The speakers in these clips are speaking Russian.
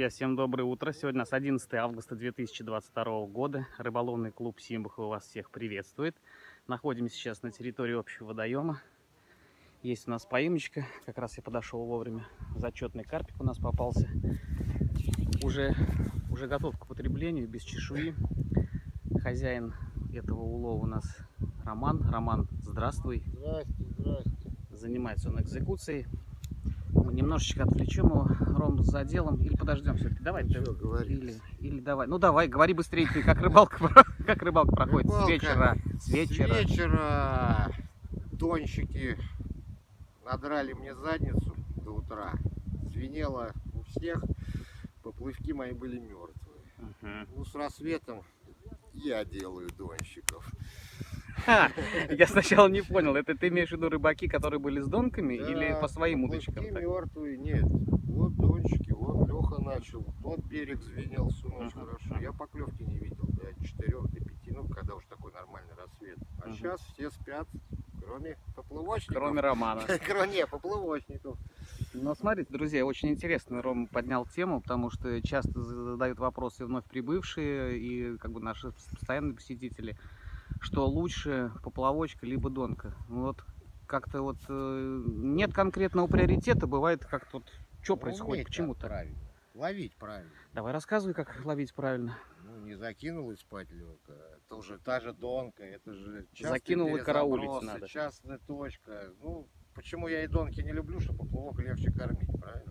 Друзья, всем доброе утро. Сегодня у нас 11 августа 2022 года. Рыболовный клуб Симбахова вас всех приветствует. Находимся сейчас на территории общего водоема. Есть у нас поимочка. Как раз я подошел вовремя. Зачетный карпик у нас попался. Уже готов к употреблению, без чешуи. Хозяин этого улова у нас Роман. Роман, здравствуй. Здрасте. Занимается он экзекуцией. Мы немножечко отвлечем его, Ром, за делом. Или подождем все-таки. Давай. Ну, что говорить? Или давай. Ну давай, говори быстрее, ты, как рыбалка проходит. Рыбалка. С вечера. Донщики надрали мне задницу до утра. Звенело у всех. Поплывки мои были мертвые. Ну, с рассветом я делаю донщиков. Я сначала не понял, это ты имеешь в виду рыбаки, которые были с донками, Да, или по своим удочкам? Поплывки мертвые, нет. Вот донщики, вот Леха начал. Тот берег звенел всю ночь хорошо. Я поклевки не видел до 4, до 5, ну, когда уж такой нормальный рассвет. А сейчас все спят, кроме поплывочников. Кроме Романа. Кроме поплывочников. Ну, смотрите, друзья, очень интересно, Рома поднял тему, потому что часто задают вопросы вновь прибывшие и как бы наши постоянные посетители, что лучше, поплавочка либо донка. Вот как-то вот нет конкретного приоритета, бывает как-то вот, что происходит, почему-то. Правильно. Ловить правильно. Давай рассказывай, как ловить правильно. Ну, не закинул и спать лег. Это уже та же донка, это же Закинул и караулить надо. Частная точка. Ну, почему я и донки не люблю, что поплавок легче кормить, правильно?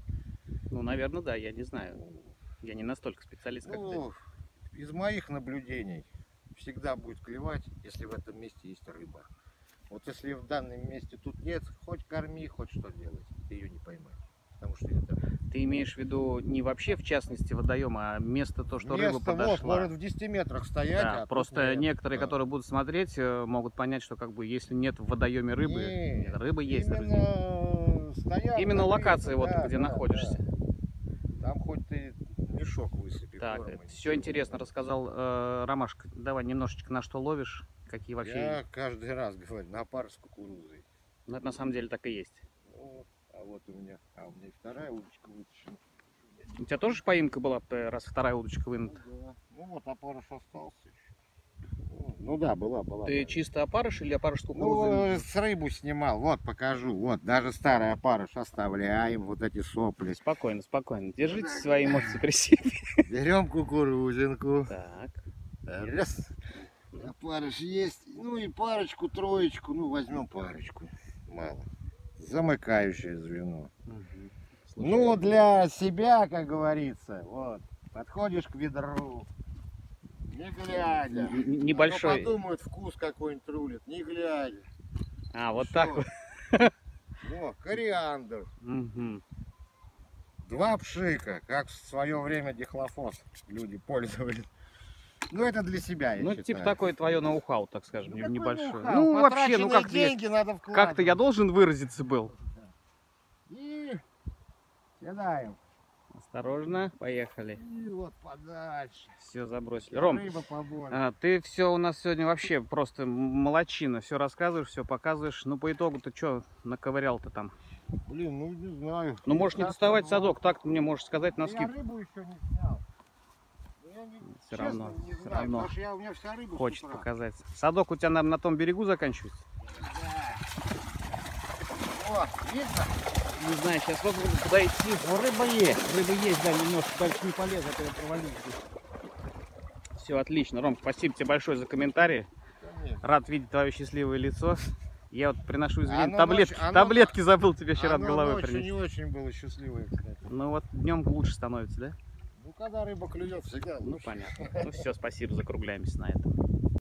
Ну, наверное, да, я не знаю. Я не настолько специалист, как ты. Из моих наблюдений всегда будет клевать, если в этом месте есть рыба. Вот если в данном месте тут нет, хоть корми, хоть что делать, ты ее не поймаешь. Потому что это... Ты имеешь в виду не вообще в частности водоема, а место то, что рыба подошла. Вот, может в 10 метрах стоять. Да, просто некоторые, которые будут смотреть, могут понять, что как бы если нет в водоеме рыбы, нет, рыба есть, друзья. Именно локация, вот где находишься. Там хоть ты мешок высыпи. Так, все интересно рассказал Ромашка. Давай немножечко на что ловишь, какие вообще. Я каждый раз говорю, на пару с кукурузой. Ну, это на самом деле так и есть. Ну, а вот у меня и вторая удочка вытащена. У тебя тоже поимка была, раз вторая удочка вынута? Ну, да. Ну вот опарыш остался еще. Ну да, была. Ты чисто опарыш или опарыш с кукурузой? Ну, с рыбу снимал, вот покажу. Вот, даже старый опарыш оставляем, вот эти сопли. Спокойно. Держите свои эмоции при себе. Берем кукурузинку. Так. Раз. Опарыш есть. Ну и парочку, троечку. Ну, возьмем парочку. Мало. Замыкающее звено. Ну, для себя, как говорится, вот. Подходишь к ведру. Не глядя. Небольшой. А то подумают, вкус какой-нибудь рулит. Не глядя. А, вот всё. так вот. О, кориандр. Угу. 2 пшика, как в свое время дихлофос люди пользовались. Ну, это для себя, я считаю. Типа такое твое ноу-хау, так скажем, Ну, небольшое. ноу-хау? Ну, вообще, ну как деньги надо вкладывать. как-то я должен выразиться был. И кидаем. Осторожно, поехали. И вот подальше. Все забросили. Ром, Рыба побольше. ты все у нас сегодня вообще просто молодчина. Все рассказываешь, все показываешь. Ну, по итогу ты что наковырял-то там? Блин, ну не знаю. Ну, можешь не доставать садок, так ты мне можешь сказать на Я скидку. рыбу еще не снял. Все равно, потому что у меня вся рыба хочет с утра. показать. Садок у тебя, наверное, на том берегу заканчивается? Да. Вот, видно? Не знаю, сейчас вот буду куда идти. Ну, рыба есть, да, немножко дальше не полез, а то я провалился. Все, отлично. Ром, спасибо тебе большое за комментарии. Конечно. Рад видеть твое счастливое лицо. Я вот приношу извинения. Оно Таблетки забыл тебе вчера от Оно головы ночью принести. не очень было счастливое, кстати. Ну вот днем лучше становится, да? Ну, когда рыба клюет, всегда лучше. Ну понятно. Ну все, спасибо, закругляемся на этом.